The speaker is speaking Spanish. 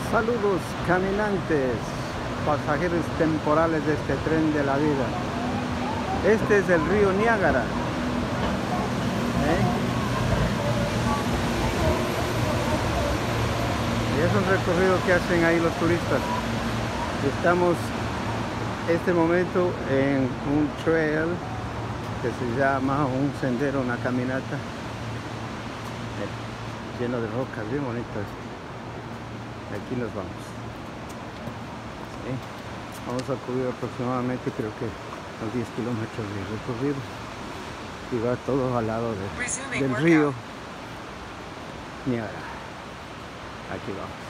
Saludos caminantes, pasajeros temporales de este tren de la vida. Este es el río Niágara. Y es un recorrido que hacen ahí los turistas. Estamos este momento en un trail que se llama un sendero, una caminata lleno de rocas, bien bonito esto. Aquí nos vamos. ¿Sí? Vamos a cubrir aproximadamente, creo que unos 10 kilómetros de recorrido y va todo al lado del río Niágara. Aquí vamos.